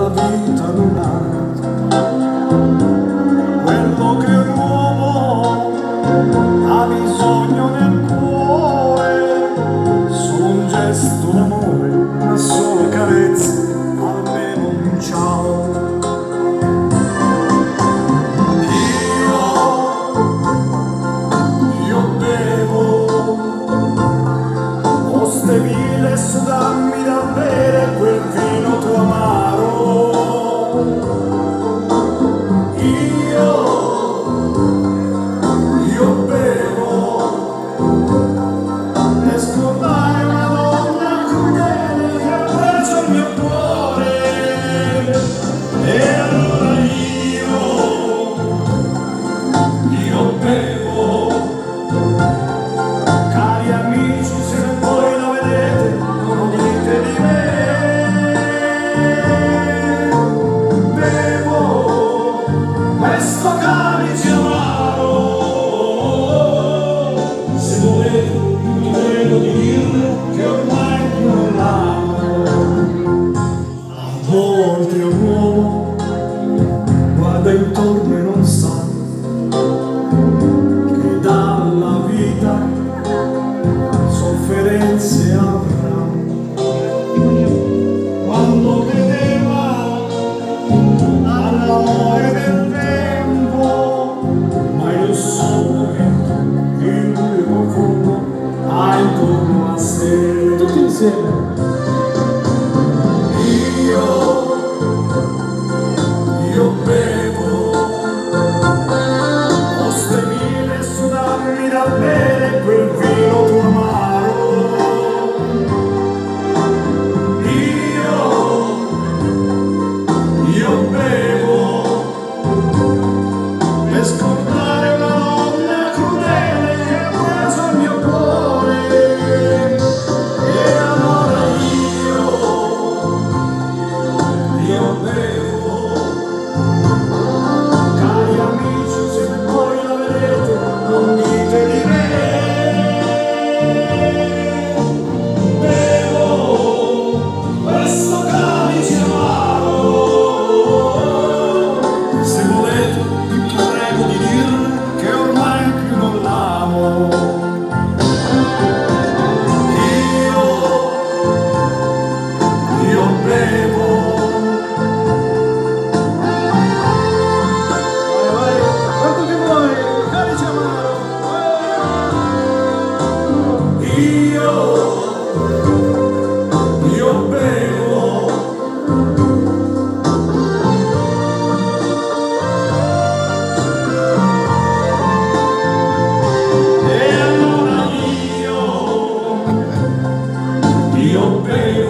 vita non ha quello che un uomo ha bisogno nel cuore, solo un gesto d'amore, una sola carezza, almeno un ciao. Io bevo oste vile, dammi da bere quel vino tuo amaro. Io bevo per scordare una donna crudele che ha preso il mio cuore. E allora io bevo, cari amici, se voi la vedete non dite di me. Bevo questo calice amaro, se volete vi prego di dirle che ormai non l'amo. A volte un uomo guarda intorno e non sa che dalla vita sofferenze avrà. Quando credeva all'amore del tempo, ma io so che il profondo ha intorno a sé. Tutti insieme. Io bevo oste mille, dammi da bere quel vino tuo amaro. Io bevo per scordare una donna crudele che ha preso il mio cuore. E allora io bevo, cari amici, se voi la vedete non dite di me. Bevo questo calice amaro, se volete vi prego di dirle che ormai più non l'amo. Io bevo. Vai, quanto che vuoi, calice amaro. Io bevo. E allora io bevo.